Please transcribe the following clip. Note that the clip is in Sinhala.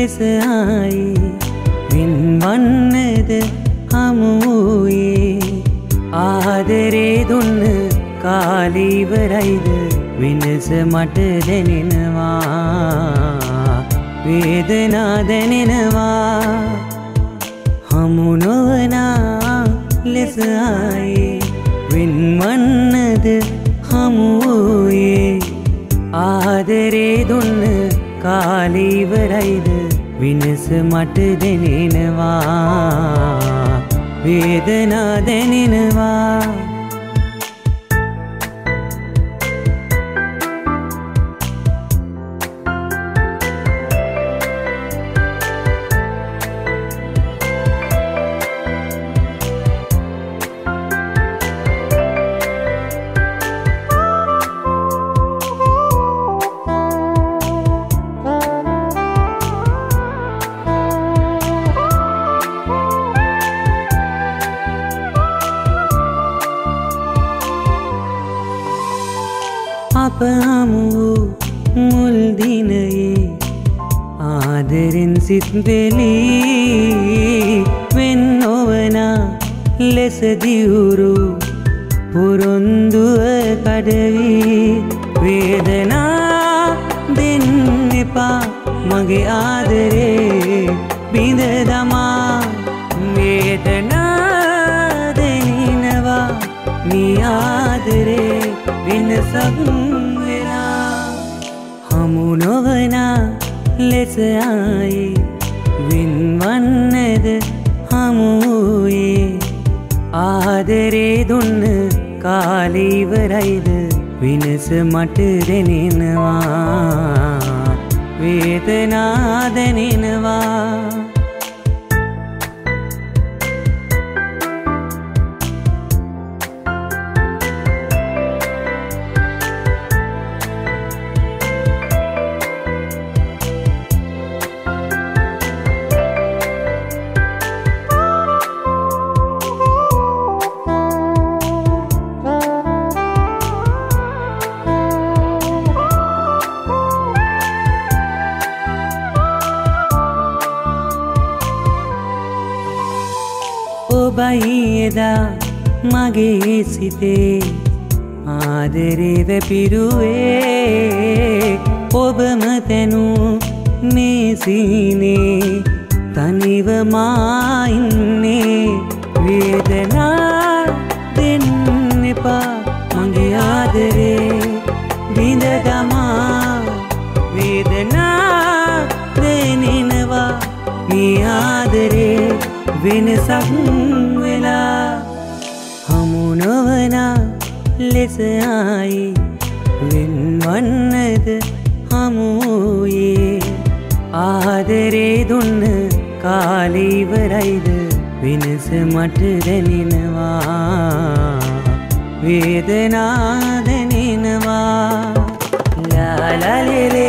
ලෙස ආයේ වින්වන්නද හමුවේ ආදරේ දුන්න කාලේ ඉවරයිද වෙනස මට දැනෙනවා වේදනා දැනෙනවා හමු නොවනා ලෙස ආයේ වින්වන්නද හමුවේ ආදරේ දුන්න කාලේ ඉවරයිද වෙනස මට දැනෙනවා වේදනා දැනෙනවා අප හමු මුල් දිනයේ ආදරෙන් සිත් බෙලී වෙන් නොවනා ලෙස දියුරු පොරොන්දුව කඩවී වේදනා දෙන්න එපා මගේ ආදරේ බිඳ දමා වේදනා දෙනිනවා මේ ආදරේ වෙනසක් වෙලා හමු නොවනා ලෙස ආයේ වින්වන්නද හමුවේ ආදරේ දුන්න කාලේ ඉවරයිද වෙනස මට දැනෙනවා වේදනා දැනෙනවා ඔබයි එදා මගේ සිතේ ආදරේ වැපිරුවේ ඔබම තැනු මේ සීනේ තනිව මා ඉන්නේ වේදනා දෙන්න එපා මගේ ආදරේ බිඳ දමා වේදනා දැනෙනවා මේ ආදරේ වෙනසක් වෙලා හමු නොවනා ලෙස ආයේ වෙන්වන්නද හමුවේ ආදරේ දුන්න කාලේ ඉවරයිද වෙනස මට දැනෙනවා වේදනා දැනෙනවා ලා ලා ලේ